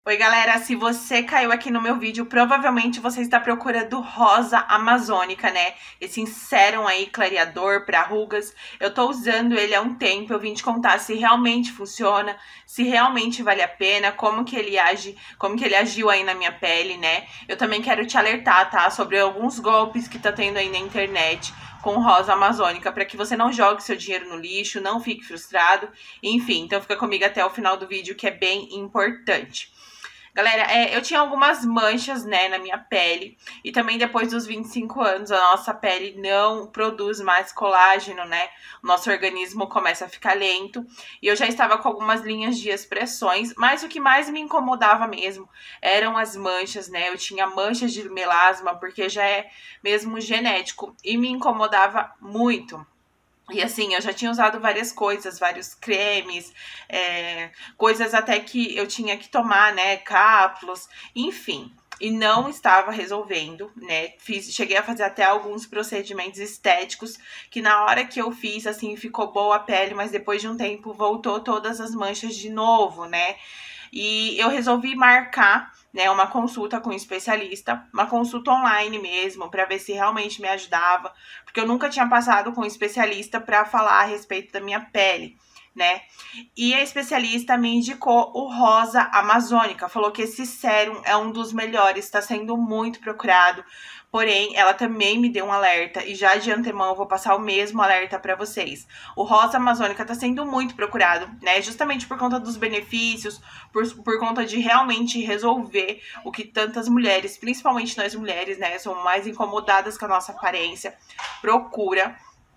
Oi galera, se você caiu aqui no meu vídeo, provavelmente você está à procura do rosa amazônica, né? Esse sérum aí, clareador para rugas. Eu tô usando ele há um tempo, eu vim te contar se realmente funciona, se realmente vale a pena, como que ele age, como que ele agiu aí na minha pele, né? Eu também quero te alertar, tá? Sobre alguns golpes que tá tendo aí na internet com rosa amazônica, para que você não jogue seu dinheiro no lixo, não fique frustrado, enfim, então fica comigo até o final do vídeo que é bem importante. Galera, eu tinha algumas manchas, né, na minha pele. E também depois dos 25 anos, a nossa pele não produz mais colágeno, né? O nosso organismo começa a ficar lento. E eu já estava com algumas linhas de expressões. Mas o que mais me incomodava mesmo eram as manchas, né? Eu tinha manchas de melasma, porque já é mesmo genético. E me incomodava muito. E assim, eu já tinha usado várias coisas, vários cremes, coisas até que eu tinha que tomar, né, cápsulas, enfim. E não estava resolvendo, né, cheguei a fazer até alguns procedimentos estéticos, que na hora que eu fiz, assim, ficou boa a pele, mas depois de um tempo voltou todas as manchas de novo, né. E eu resolvi marcar, né, uma consulta com um especialista, uma consulta online mesmo, para ver se realmente me ajudava, porque eu nunca tinha passado com um especialista para falar a respeito da minha pele, né? E a especialista me indicou o rosa amazônica, falou que esse sérum é um dos melhores, está sendo muito procurado. Porém, ela também me deu um alerta e já de antemão eu vou passar o mesmo alerta para vocês. O rosa amazônica tá sendo muito procurado, né? Justamente por conta dos benefícios, por conta de realmente resolver o que tantas mulheres, principalmente nós mulheres, né, somos mais incomodadas com a nossa aparência, procura.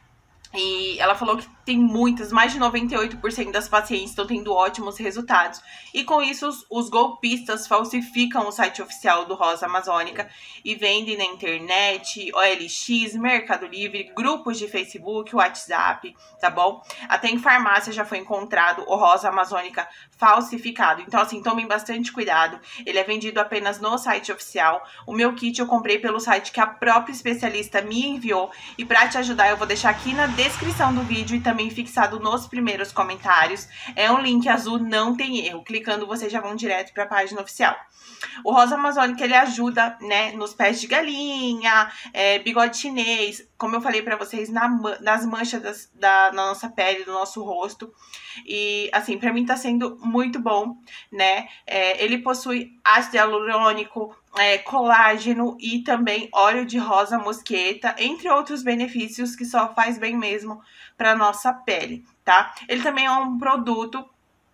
E ela falou que tem muitas, mais de 98% das pacientes estão tendo ótimos resultados. E com isso, os golpistas falsificam o site oficial do Rosa Amazônica e vendem na internet, OLX, Mercado Livre, grupos de Facebook, WhatsApp, tá bom? Até em farmácia já foi encontrado o Rosa Amazônica falsificado. Então, assim, tomem bastante cuidado. Ele é vendido apenas no site oficial. O meu kit eu comprei pelo site que a própria especialista me enviou. E para te ajudar, eu vou deixar aqui na descrição do vídeo e também fixado nos primeiros comentários. É um link azul, não tem erro. Clicando, vocês já vão direto para a página oficial. O rosa amazônico, ele ajuda, né, nos pés de galinha, bigode chinês, como eu falei pra vocês, nas manchas da nossa pele, do nosso rosto. E, assim, pra mim tá sendo muito bom, né? Ele possui ácido hialurônico, colágeno e também óleo de rosa mosqueta, entre outros benefícios que só faz bem mesmo pra nossa pele, tá? Ele também é um produto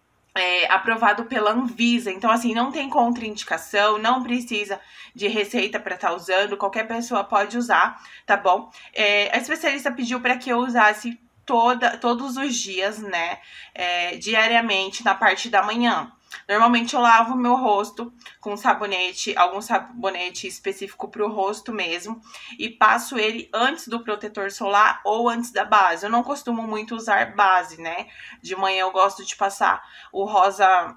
aprovado pela Anvisa, então assim, não tem contraindicação, não precisa de receita para estar usando, qualquer pessoa pode usar, tá bom? A especialista pediu para que eu usasse todos os dias, né, diariamente na parte da manhã. Normalmente eu lavo meu rosto com sabonete, algum sabonete específico para o rosto mesmo, e passo ele antes do protetor solar ou antes da base. Eu não costumo muito usar base, né? De manhã eu gosto de passar o rosa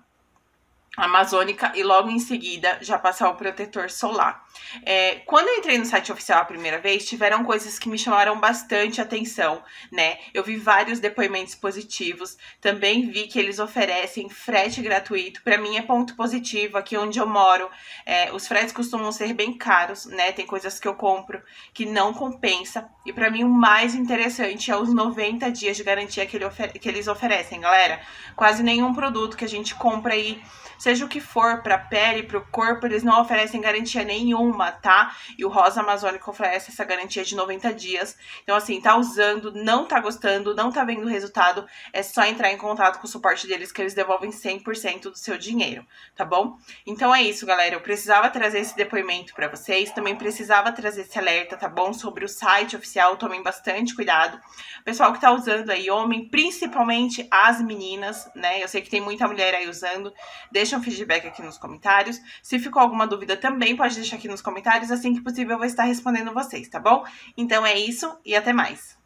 amazônica e logo em seguida já passar o protetor solar. Quando eu entrei no site oficial a primeira vez, tiveram coisas que me chamaram bastante atenção, né? Eu vi vários depoimentos positivos, também vi que eles oferecem frete gratuito. Para mim é ponto positivo, aqui onde eu moro, os fretes costumam ser bem caros, né? Tem coisas que eu compro que não compensa. E para mim o mais interessante é os 90 dias de garantia que eles oferecem, galera. Quase nenhum produto que a gente compra aí, seja o que for, pra pele, pro corpo, eles não oferecem garantia nenhuma, tá? E o Rosa Amazônica oferece essa garantia de 90 dias. Então, assim, tá usando, não tá gostando, não tá vendo o resultado, é só entrar em contato com o suporte deles que eles devolvem 100% do seu dinheiro, tá bom? Então é isso, galera. Eu precisava trazer esse depoimento pra vocês, também precisava trazer esse alerta, tá bom? Sobre o site oficial, tomem bastante cuidado. Pessoal que tá usando aí, homem, principalmente as meninas, né? Eu sei que tem muita mulher aí usando, deixa um feedback aqui nos comentários. Se ficou alguma dúvida também pode deixar aqui nos comentários. Assim que possível eu vou estar respondendo vocês, tá bom? Então é isso e até mais.